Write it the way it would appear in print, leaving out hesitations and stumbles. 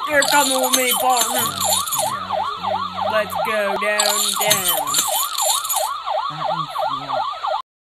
You're coming with me, partner. Let's go down.